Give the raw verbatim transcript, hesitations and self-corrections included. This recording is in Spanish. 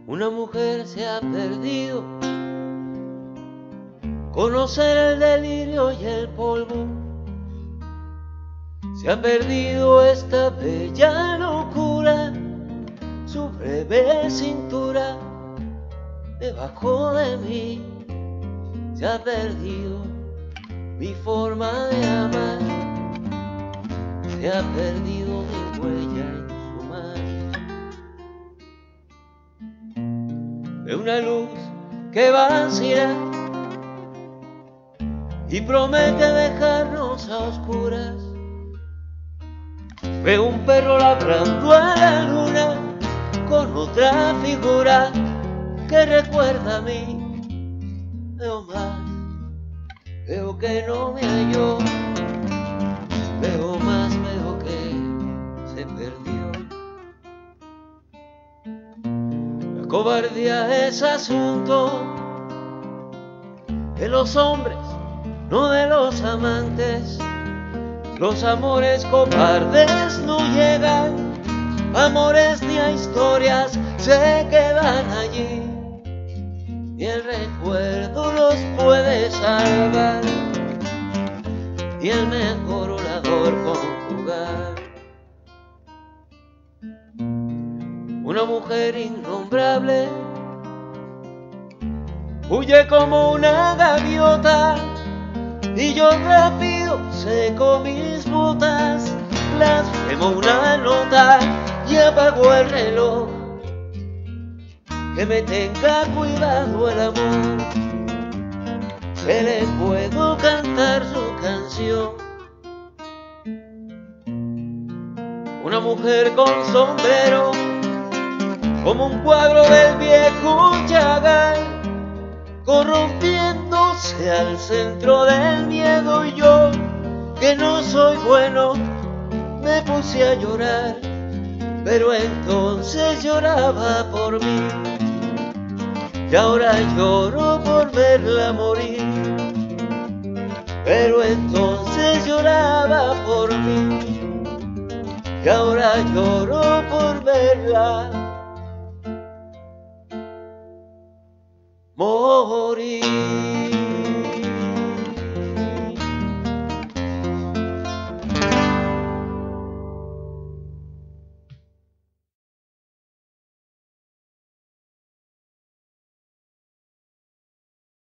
Una mujer se ha perdido, conocer el delirio y el polvo. Se ha perdido esta bella locura, su breve cintura debajo de mí. Se ha perdido mi forma de amar, se ha perdido mi huella en su mar. De una luz que vacila y promete dejarnos a oscuras. Veo un perro ladrando a la luna con otra figura que recuerda a mí. Veo más, veo que no me halló, veo más, veo que se perdió. La cobardía es asunto de los hombres, no de los amantes. Los amores cobardes no llegan, amores ni a historias se quedan allí. Ni el recuerdo los puede salvar, ni el mejor orador conjugar. Una mujer innombrable huye como una gaviota, y yo rápido seco mis botas, blasfemo una nota y apago el reloj. Que me tenga cuidado el amor, que le puedo cantar su canción. Una mujer con sombrero, como un cuadro del viejo Chagall, corrompiéndose al centro del miedo. Y yo, que no soy bueno, me puse a llorar, pero entonces lloraba por mí. Y ahora lloro por verla morir, pero entonces lloraba por mí. Y ahora lloro por verla morir.